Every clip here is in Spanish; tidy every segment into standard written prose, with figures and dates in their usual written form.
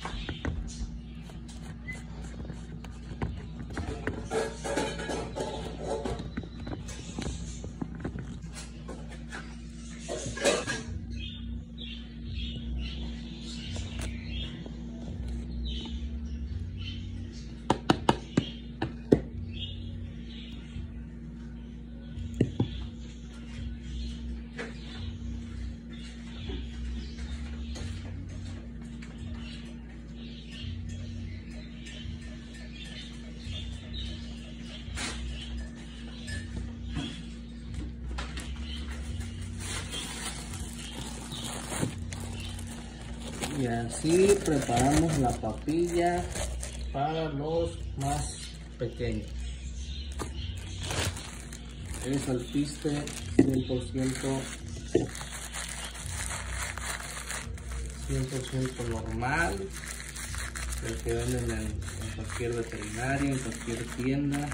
Y así preparamos la papilla para los más pequeños. Es alpiste 100% normal, el que venden en cualquier veterinaria, en cualquier tienda.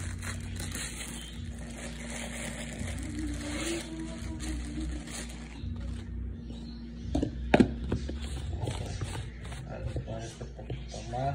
Este poquito más.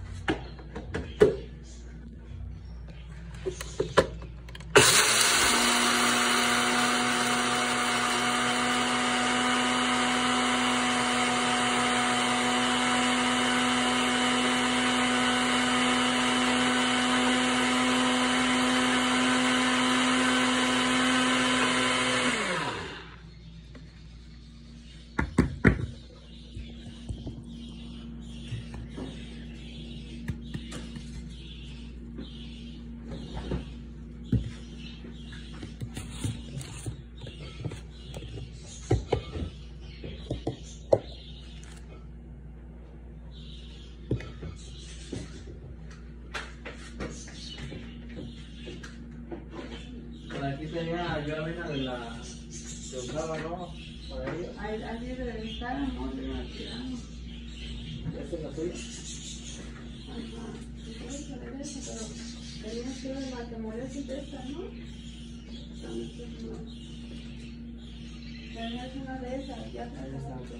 Por aquí tenía yo avena de la que usaba, ¿no? Por ahí. Ahí debe estar, amor, de la tiramos. ¿Esta es la tuya? Ajá, sí puedes saber eso, pero tenías que ver la que molesta de esta, ¿no? Tenías una de esas, ya está.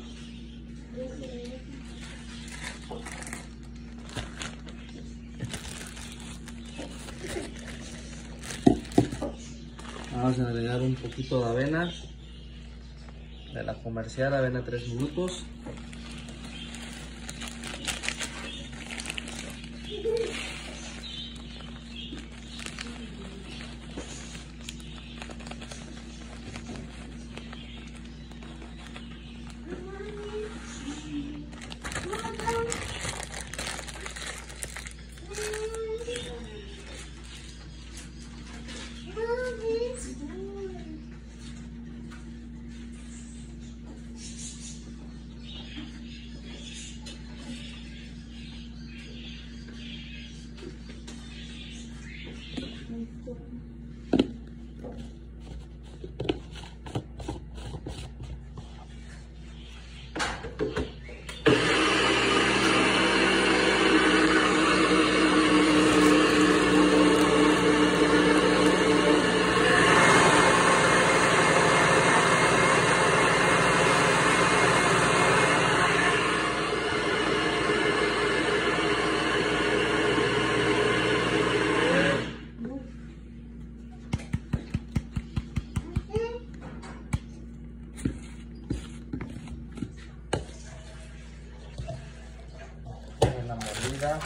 Vamos a agregar un poquito de avena de la comercial, avena 3 minutos. La mordida.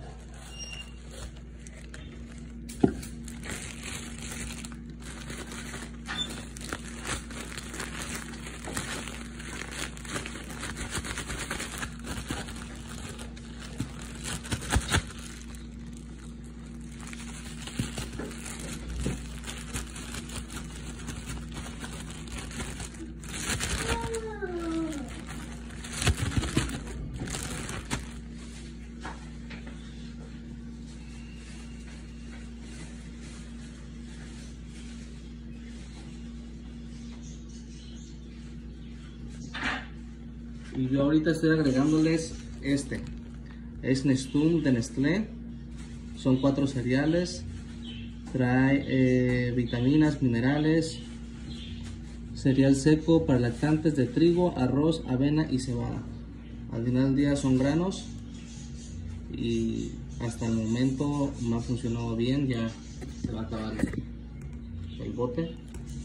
Y yo ahorita estoy agregándoles este. Es Nestum de Nestlé. Son 4 cereales. Trae vitaminas, minerales. Cereal seco para lactantes de trigo, arroz, avena y cebada. Al final del día son granos. y hasta el momento no ha funcionado bien. Ya se va a acabar el bote.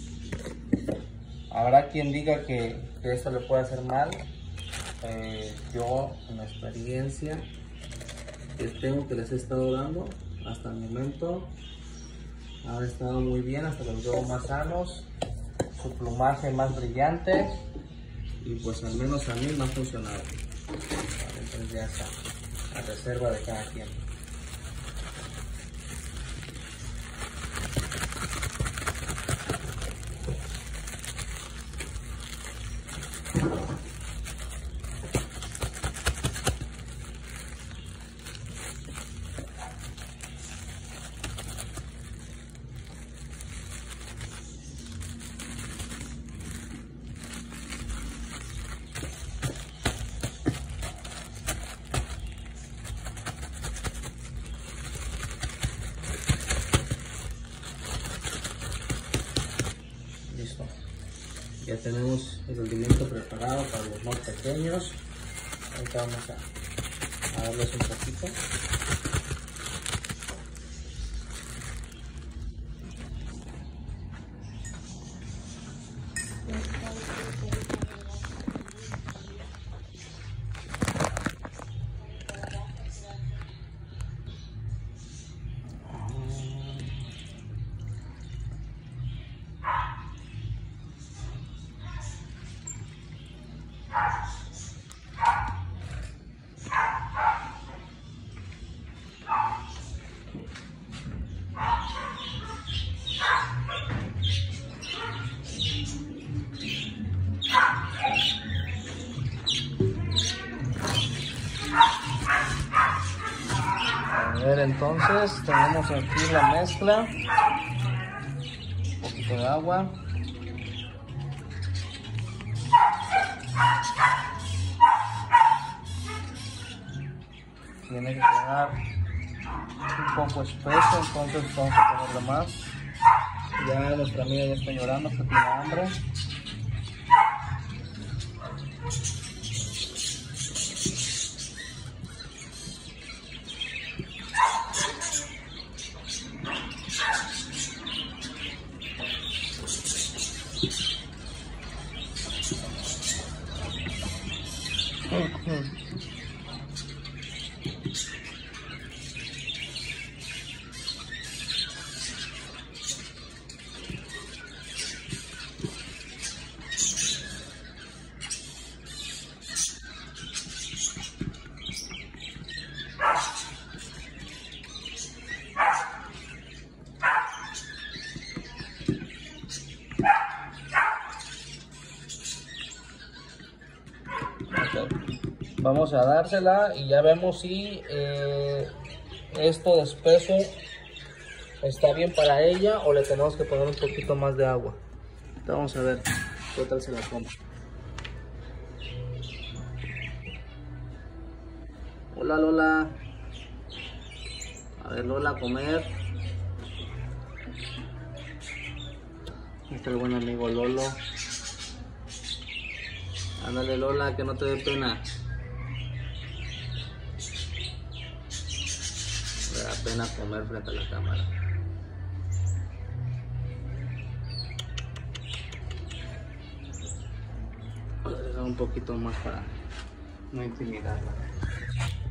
Habrá quien diga que esto le puede hacer mal. Yo, en la experiencia que tengo, que les he estado dando hasta el momento, han estado muy bien, hasta los veo más sanos, su plumaje más brillante, y pues al menos a mí me ha funcionado. Vale, entonces ya está, a reserva de cada quien. Listo. Ya tenemos el alimento preparado para los más pequeños. Ahorita vamos a darles un poquito. A ver, entonces tenemos aquí la mezcla, un poquito de agua, tiene que quedar un poco espeso, entonces vamos a ponerle más. Ya nuestra amiga ya está llorando, que tiene hambre. Vamos a dársela y ya vemos si esto de espeso está bien para ella o le tenemos que poner un poquito más de agua. Entonces vamos a ver qué tal se la come. Hola Lola. A ver Lola, a comer. Aquí está el buen amigo Lolo. Ándale Lola, que no te dé pena. Me da pena comer frente a la cámara. Voy a dejar un poquito más para no intimidarla.